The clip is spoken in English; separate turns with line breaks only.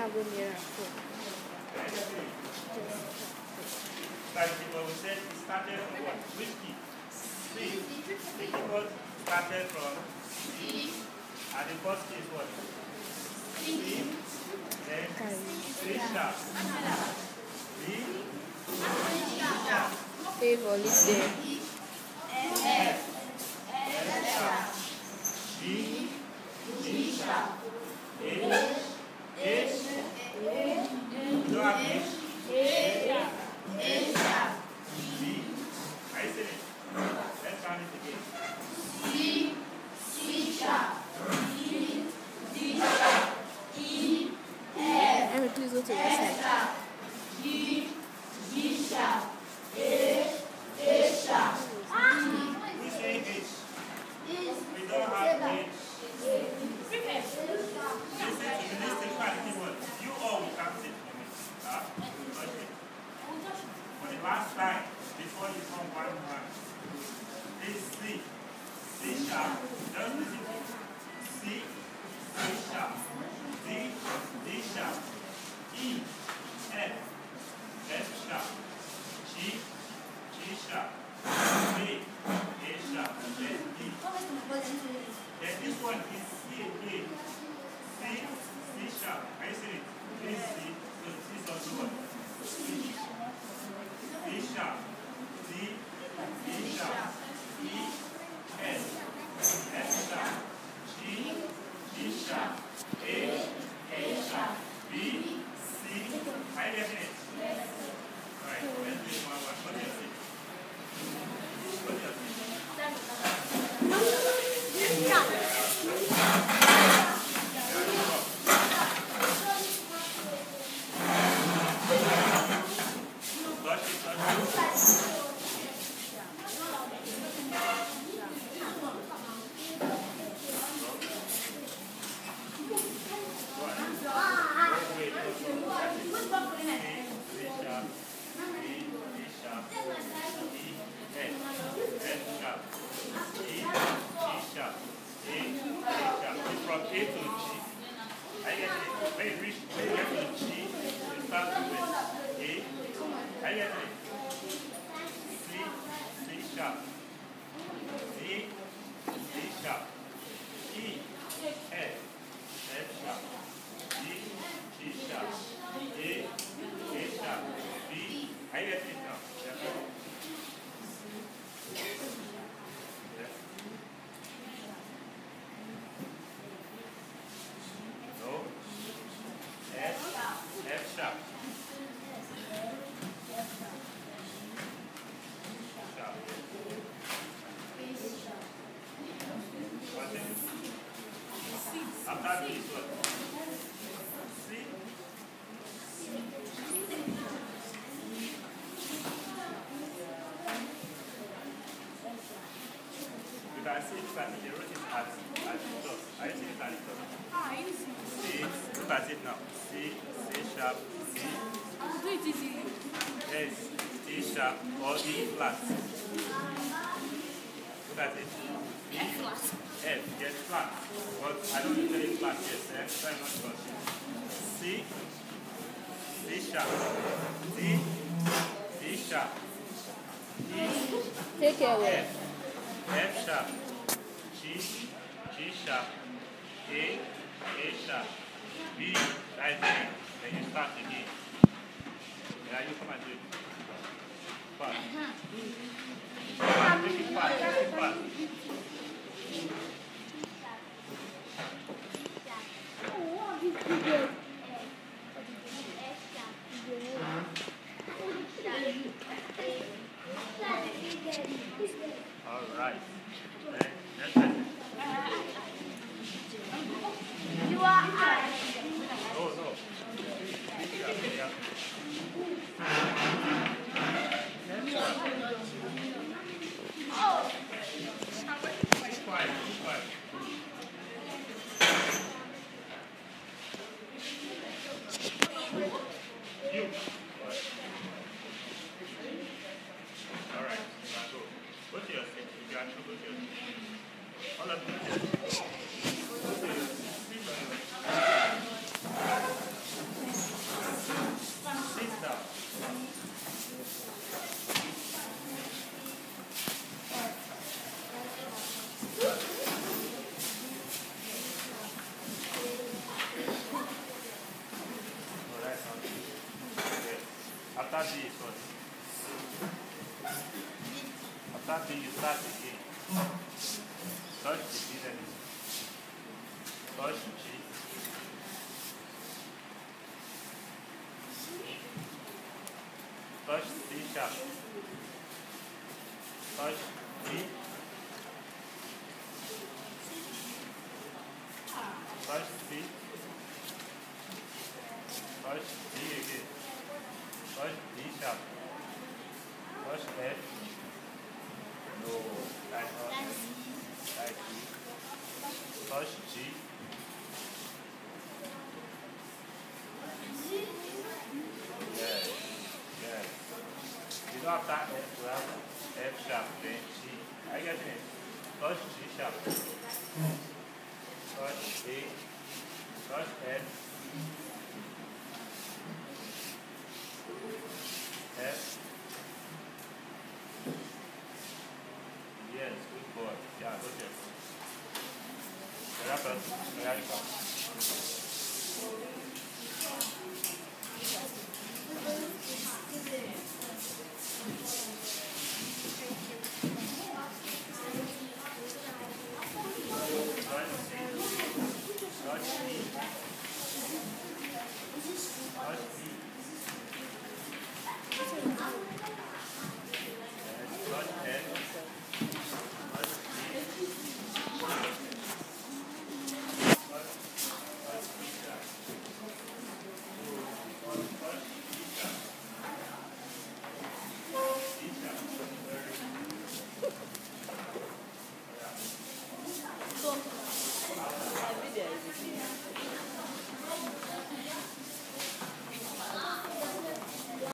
go near her phone.
Like what we said, it started from what? Which key? C. The keyboard started from C. And the first key is what? C. Then C sharp. D.
A for leave there.
F. F sharp. G. G sharp. H. H. You don't have H? A sharp. B. Are you saying it? Let's count it again. C. C sharp. D. D sharp. E. F.
Let me please go to your side.
Sharp. G. G sharp. A. A sharp. We say H. We don't have H. Listen to me. Listen to the keyboard. You all will count it for me. Okay. For the last time, before you come one hand, this C. C sharp. Just listen to me. C. C sharp. D. D sharp. E. F. F sharp. G. G sharp. A. A sharp. Then D. Then this one is C again. C. C sharp. Are you seeing it? This C. So this is also what? C. D sharp. D. D sharp. E. S. S sharp. G. G sharp. A. A sharp. B. C. Are you getting it? Alright, let's do it one by one. What do you see? What do you see? From A to G. I get it. When you get to G, you start with A. I get it. C, C sharp. D, D sharp. E, F, F sharp. G, G sharp. A, A sharp. B. I get it now. F sharp. After this one. C. You can see it that the root is at the top. Are you seeing it at the top? C. Look at it now. C. C sharp. C.
Do it easy.
Yes. D sharp or E flat. Look at it.
F flat.
F, yes, flat. But I don't usually flat, yes. F, try not to. C. C sharp. D. D sharp. E.
Take care.
F. F sharp. G. G sharp. A. A sharp. B. Right there. Then you start again. Yeah, you come and do it. Fast. Make it fast. Make it fast. All right. Next question.
You are I.
Oh, no. Yeah.
Oh.
Keep quiet. Keep quiet. D is what? After D, you start again. Touch the D, then touch G. Touch C sharp. Touch D. Touch C. Touch D again. Touch D sharp. Touch F. No. Like up. Like D. Touch G. Yes. Yes. You know after F, we have F sharp, then G. I get it. Touch G sharp. Touch A.